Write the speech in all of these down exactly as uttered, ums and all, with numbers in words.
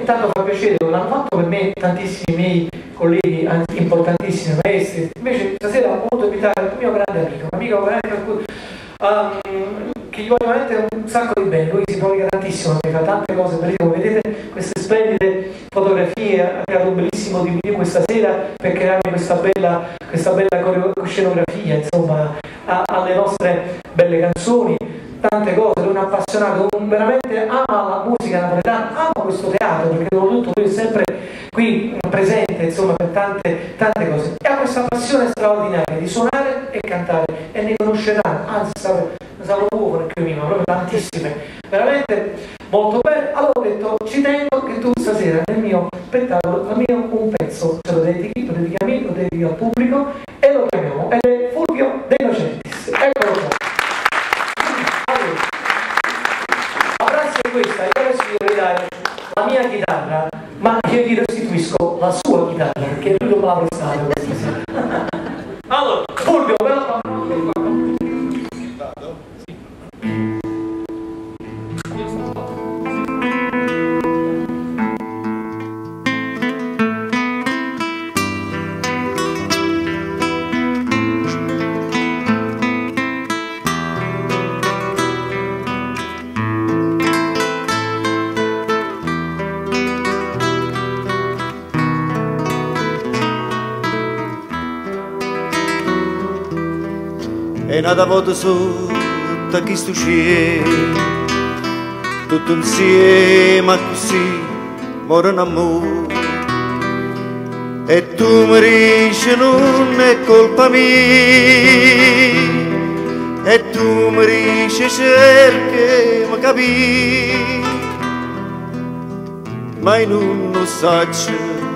tanto fa piacere, l'hanno fatto per me tantissimi miei colleghi, anzi importantissimi maestri. Invece stasera ho voluto invitare il mio grande amico, un amico veramente um, che gli voglio veramente un sacco di bene. Lui si prodiga tantissimo, mi fa tante cose bellissime. Vedete queste splendide fotografie, ha creato un bellissimo D V D questa sera per crearmi questa bella, questa bella scenografia, insomma, a, alle nostre belle canzoni, tante cose. Lui è un appassionato, un, veramente ama la musica napoletana, ama questo teatro, perché soprattutto lui è sempre qui presente, insomma, per tante, tante cose. E ha questa passione straordinaria di suonare e cantare, e ne conoscerà, anzi saprà, saprò poco perché io, ma proprio tantissime, veramente molto bene. Allora ho detto, ci tengo che tu stasera nel mio spettacolo, il mio un pezzo, ce lo dedichi, lo dedichi a me, lo dedichi al pubblico, e lo chiamiamo, ed è Fulvio De Nocentis. Eccolo qua. Questa, io adesso gli vorrei dare la mia chitarra, ma io gli restituisco la sua chitarra perché lui non me l'ha prestata questa sera. Allora, Fulvio, me la E nata volta sotto a questo cielo, tutto insieme così, muore un amore. E tu mi dici non è colpa mia, e tu mi dici cerchi mi capire, ma io non lo saggio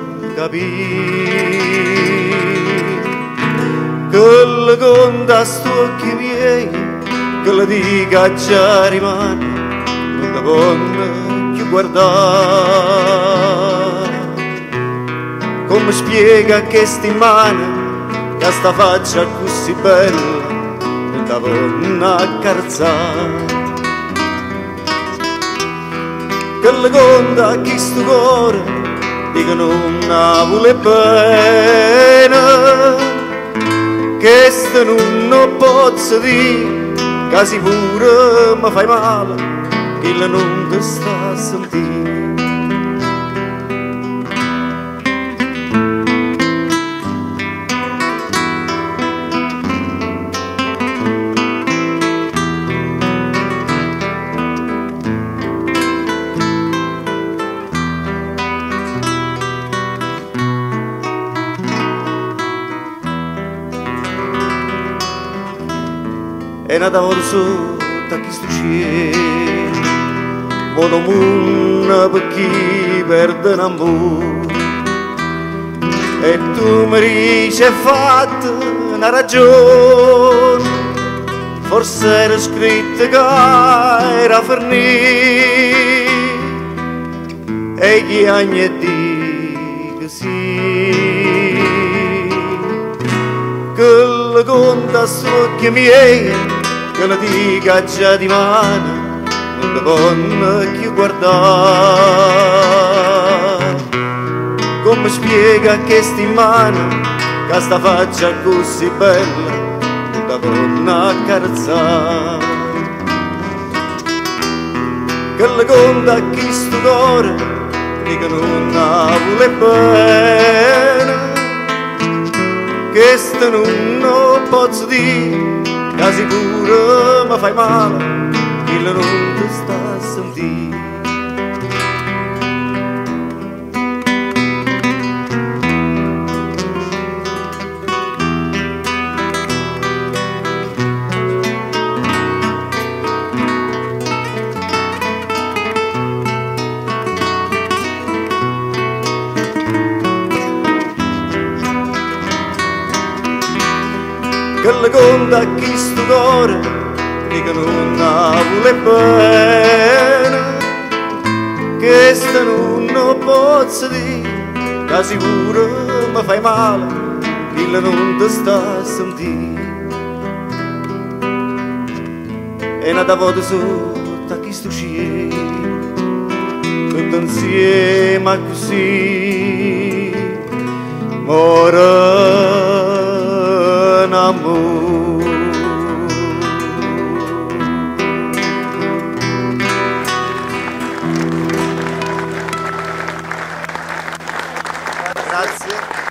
capire. Che le conta sto occhi miei, che le dica già rimane, non ti voglio più guardare. Come spiega che sti mani, che sta faccia così bella, non ti voglio accarezzare. Che le conta che sto cuore, dica non la vuole bene, che se non lo posso dire, che sicuro mi fai male, che non ti sta a sentire. E nata volta sotto a questo cielo, volo mondo per chi perde un amore. E tu mi dici hai fatto una ragione, forse era scritto che era finita, e chi agni dico sì, che le conta sugli miei, che la dica già di mano, non ti voglio più guardare. Come spiega che sti mani, che sta faccia così bella, non ti voglio accarezzare. Che le conta che sto cuore, che non la vuole bene, che sto non lo posso dire, che sicuro mi fai male, che non ti sta a sentire. Che le conta chi sto cuore, che non la vuole bene, che sta non lo posso dire, che sicuro mi fai male, che non ti sta a sentire. E nata volta sotto a questo cielo, tutti insieme così, muore in amore. Grazie.